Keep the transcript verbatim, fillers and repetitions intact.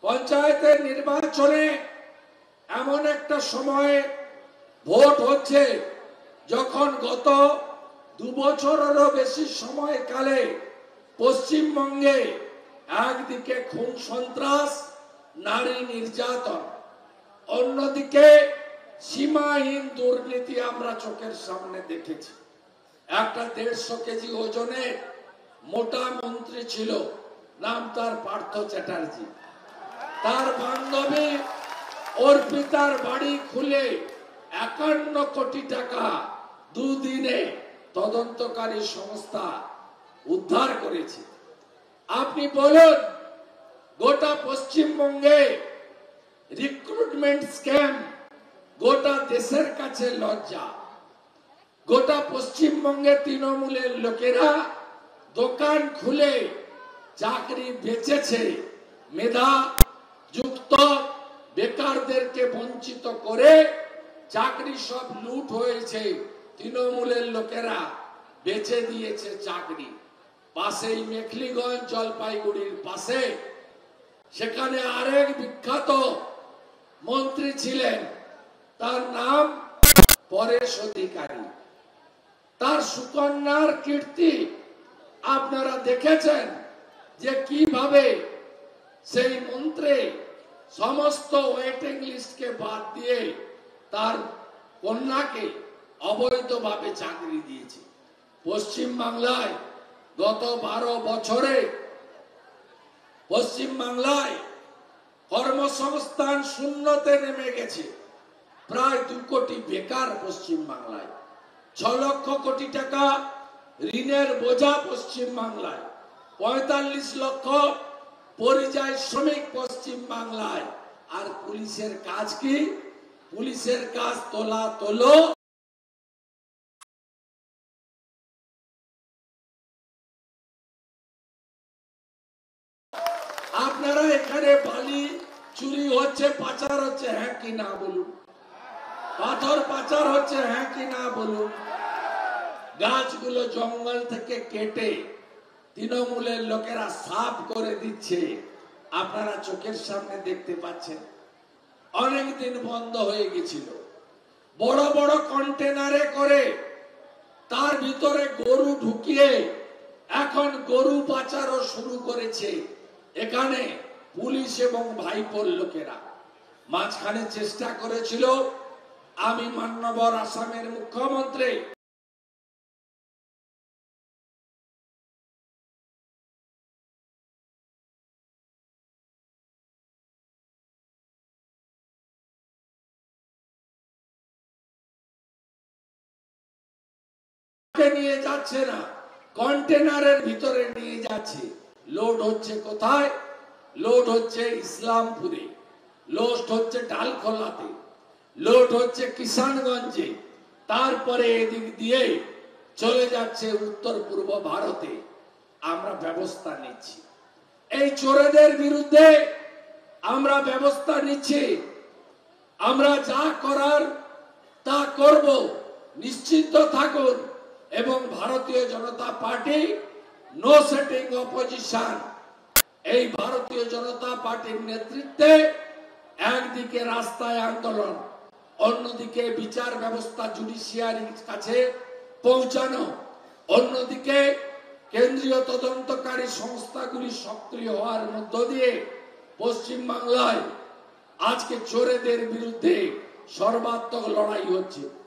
পঞ্চায়েতের নির্বাচনে এমন একটা সময়ে ভোট হচ্ছে যখন গত দু বছরেরও বেশি সময়কালে পশ্চিমবঙ্গে একদিকে খুন সন্ত্রাস, নারী নির্যাতন, অন্যদিকে সীমাহীন দুর্নীতি আমরা চোখের সামনে দেখেছি। একটা দেড়শো কেজি ওজনের মোটা মন্ত্রী ছিল, নাম তার পার্থ চ্যাটার্জি। তার বান্ধবী অর্পিতার বাড়ি খুলে একান্ন কোটি টাকা দুদিনে তদন্তকারী সংস্থা উদ্ধার করেছে। আপনি বলুন, গোটা পশ্চিমবঙ্গে রিক্রুটমেন্ট স্ক্যাম গোটা দেশের কাছে লজ্জা। গোটা পশ্চিমবঙ্গে তৃণমূলের লোকেরা দোকান খুলে চাকরি বেচেছে, মেধা যুক্ত বেকারদেরকে বঞ্চিত করে চাকরি সব লুট হয়েছে। তৃণমূলের লোকেরা বেচে দিয়েছে চাকরি। পাশেই মেখলিগঞ্জ, জলপাইগুড়ির পাশে, সেখানে আরেক বিখ্যাত মন্ত্রী ছিলেন, তার নাম পরেশ অধিকারী। তার সুকন্যার কীর্তি আপনারা দেখেছেন যে কিভাবে সেই মন্ত্রী সমস্ত ওয়েটিং লিস্টকে বাদ দিয়ে তার কন্যাকে অবৈধভাবে চাকরি দিয়েছে। পশ্চিম বাংলায় গত বারো বছরে পশ্চিম বাংলায় কর্মসংস্থান শূন্যতে নেমে গেছে। প্রায় দু কোটি বেকার পশ্চিম বাংলায়, ছ লক্ষ কোটি টাকা ঋণের বোঝা পশ্চিম বাংলায়, পঁয়তাল্লিশ লক্ষ পরিযায়ী শ্রমিক পশ্চিম বাংলায়। আর পুলিশের কাজ কি? পুলিশের কাজ তোলা তোলো, আপনারা এখানে বালি চুরি হচ্ছে, পাচার হচ্ছে, হ্যাঁ কি না বলুন? পাথর পাচার হচ্ছে, হ্যাঁ কি না বলুন? গাছগুলো জঙ্গল থেকে কেটে তৃণমূলের লোকেরা সাফ করে দিচ্ছে, আপনারা চোখের সামনে দেখতে পাচ্ছেন। অনেকদিন বন্ধ হয়ে গেছিল। বড় বড় কন্টেনারে করে তার ভিতরে গরু ঢুকিয়ে এখন গরু পাচারও শুরু করেছে এখানে পুলিশ এবং ভাইপোর লোকেরা। মাঝখানে চেষ্টা করেছিল আমি মান্যবর আসামের মুখ্যমন্ত্রী নিয়ে যাচ্ছে না, কন্টেনারের ভিতরে নিয়ে যাচ্ছে। লোড হচ্ছে কোথায়? লোড হচ্ছে ইসলামপুরে, লোড হচ্ছে ডালখোলাতে, লোড হচ্ছে কিষানগঞ্জে, তারপরে এদিক দিয়ে চলে যাচ্ছে উত্তর পূর্ব ভারতে। আমরা ব্যবস্থা নিচ্ছি, এই চোরেদের বিরুদ্ধে আমরা ব্যবস্থা নিচ্ছি। আমরা যা করার তা করব, নিশ্চিন্ত থাকুন। এবং Bharatiya Janata party no setting opposition, এই ভারতীয় জনতা পার্টির নেতৃত্বে একদিকে রাস্তায় আন্দোলন, অন্যদিকে বিচার ব্যবস্থা জুডিশিয়ারির কাছে পৌঁছানো, অন্যদিকে কেন্দ্রীয় তদন্তকারী সংস্থাগুলি সক্রিয় হওয়ার মধ্য দিয়ে পশ্চিম বাংলায় আজকে চোরেদের বিরুদ্ধে সর্বাত্মক লড়াই হচ্ছে।